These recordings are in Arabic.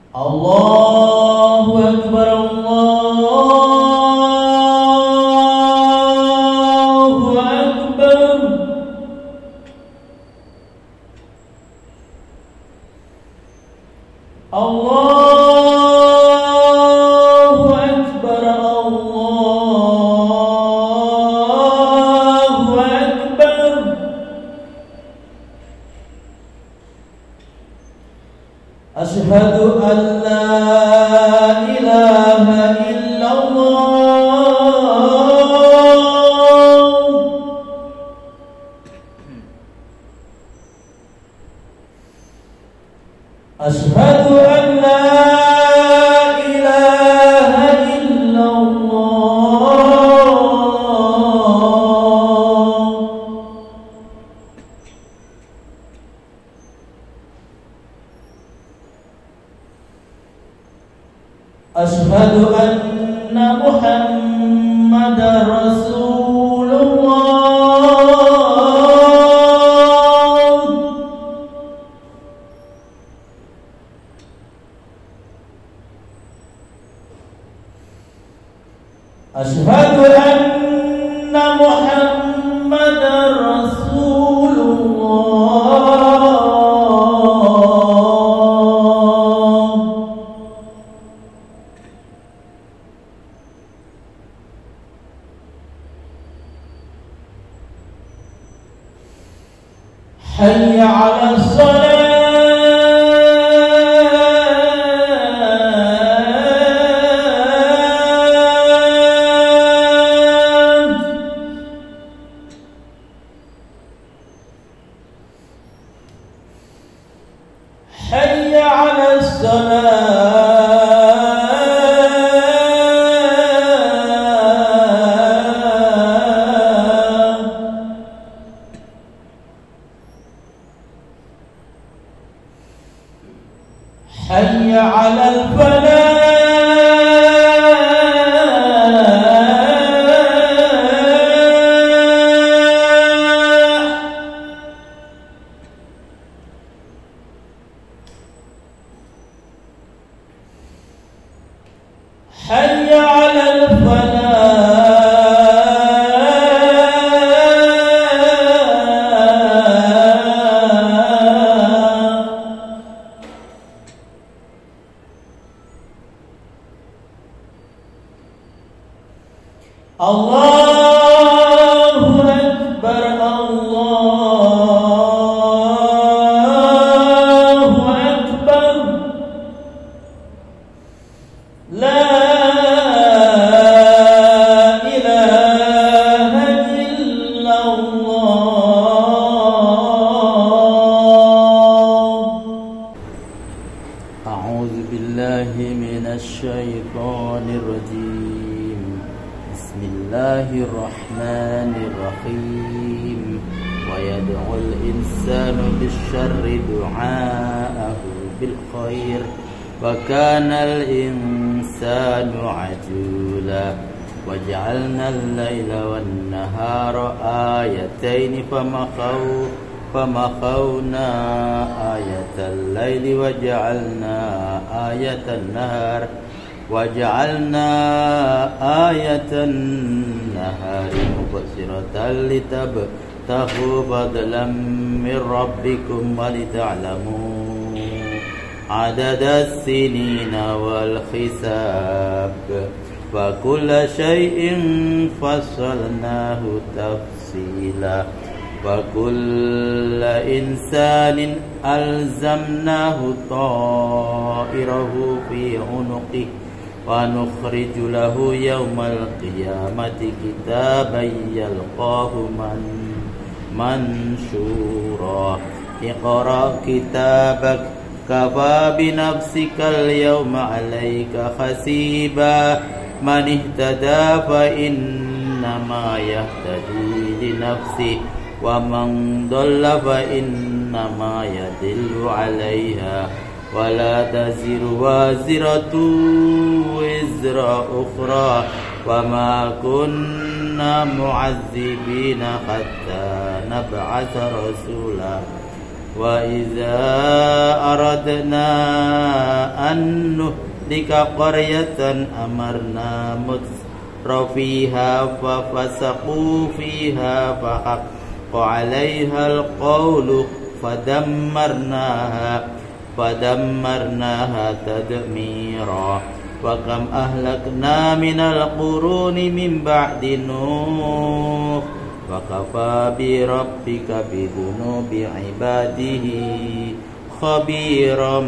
Allahu Akbar, Allahu Akbar. Allahu Akbar, Allahu Akbar. Asyhadu an la ilaha illallah. Asyhadu an la ilaha illallah. Asyhadu anna Muhammadar Rasulullah. Asyhadu anna Muhammadar Rasulullah. Hayya 'alas shalah. حي على الصلاة. حي على الفلاح. حي على الفلاح. Allahu Akbar, Allahu Akbar. La ilaha illallah. A'udzu billahi minasy syaithanir rajim. Bismillahirrahmanirrahim. Wa yad'ul insanu bisyarri du'aahu bil khair wa kana al insanu ajula. Waj'alna al-laila wan nahara ayatayn famakhawna ayatal laili waj'alna ayatan nahar. وجعلنا آية النهار مبصرة لتبتغوا فضلا من ربكم ولتعلموا عدد السنين والحساب وكل شيء فصلناه تفصيلا وكل إنسان ألزمناه طائره في عنقه ونخرج له يوم القيامة كتابا يلقاه منشورا. اقرأ كتابك كفى بنفسك اليوم عليك حسيبا. من اهتدى فإنما يهتدي لنفسه ومن ضل فإنما يضل عليها ولا تزر وازرة وزر أخرى وما كنا معذبين حتى نبعث رسولا. وإذا أردنا أن نهلك قرية أمرنا مترفيها ففسقوا فيها فحق عليها القول فدمرناها تدميرا وكم أهلكنا من القرون من بعد نوح وكفى بربك بذنوب عباده خبيرا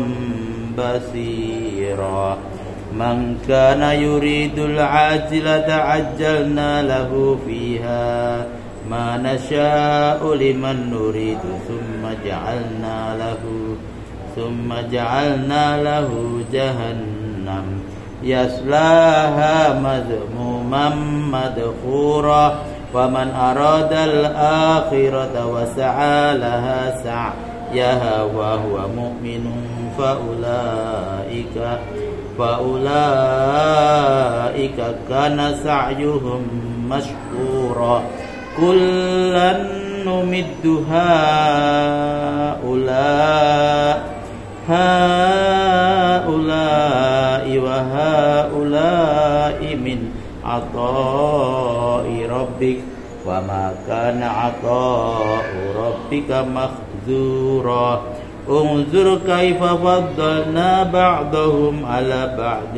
بصيرا من كان يريد العاجلة عجلنا له فيها ما نشاء لمن نريد ثم جعلنا له جهنم يصلاها مذموما مدحورا ومن أراد الآخرة وسعى لها سعيها وهو مؤمن فأولئك كان سعيهم مشكورا كلا نمد هؤلاء وهؤلاء من عطاء ربك وما كان عطاء ربك مخذورا انظر كيف فضلنا بعضهم على بعض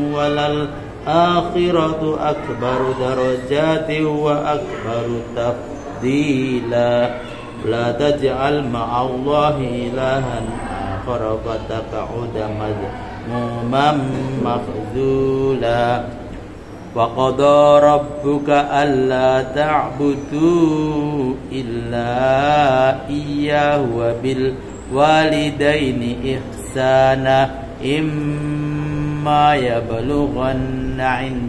وللآخرة أكبر درجات وأكبر تفضيلا لا تجعل مع الله إلها آخر فتقعد مذموما مخذولا وقضى ربك ألا تعبدوا إلا إياه وبالوالدين إحسانا إما يبلغن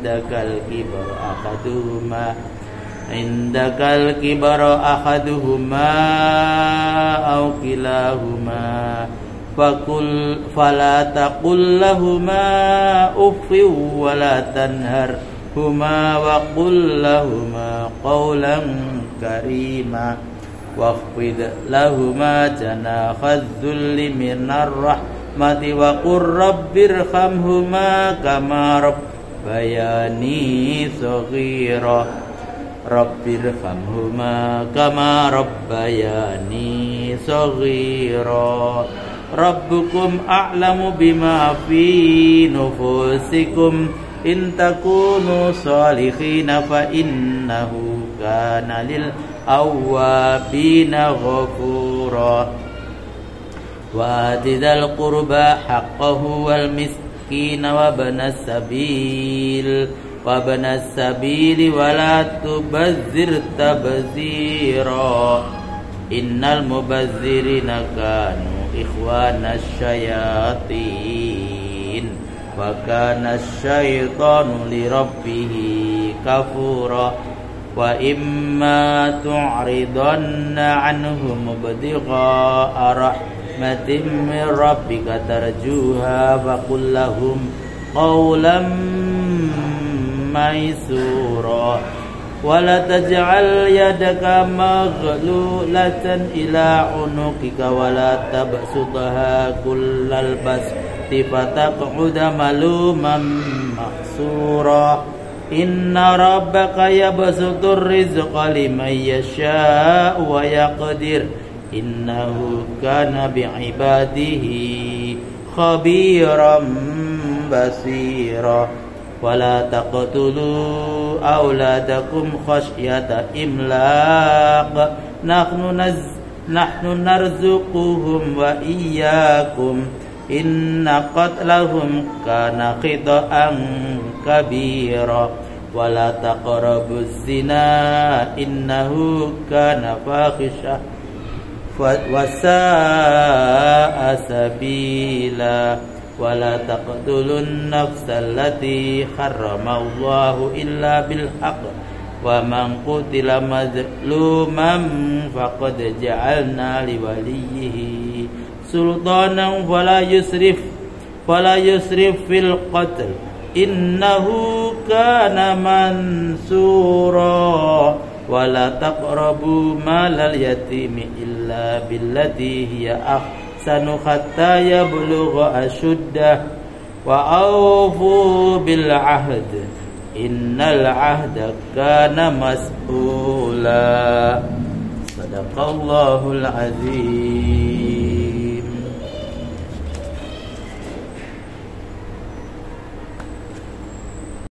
عندك الكبر أحدهما أو كلاهما فلا تقل لهما أف ولا تنهرهما وقل لهما قولا كريما واخفض لهما جناح الذل من الرحمة وقل رب ارحمهما كما ربياني صغيرا ربكم أعلم بما في نفوسكم إن تكونوا صالحين فإنه كان للأوابين غفورا وآت ذا القربى حقه والمسكين وابن السبيل ولا تبذر تبذيرا إن المبذرين كانوا إخوان الشياطين وكان الشيطان لربه كفورا وإما تعرضن عنهم ابتغاء رحمة من ربك ترجوها فقل لهم قولا ميسورا ولا تجعل يدك مغلولة إلى عنقك ولا تبسطها كل البسط فتقعد ملوما محسورا إن ربك يبسط الرزق لمن يشاء ويقدر إنه كان بعباده خبيرا بصيرا ولا تقتلوا أولادكم خشية إملاق نحن نرزقهم وإياكم إن قتلهم كان خطأ كبيرا ولا تقربوا الزنا إنه كان فاحشة وساء سبيلا ولا تقتلوا النفس التي حرم الله إلا بالحق ومن قتل مظلوما فقد جعلنا لوليه سلطانا فلا يسرف في القتل إنه كان منصورا ولا تقربوا مال اليتيم إلا بالتي هي أحسن حتى يبلغ أشده وأوفوا بالعهد إن العهد كان مسؤولا. صدق الله العظيم.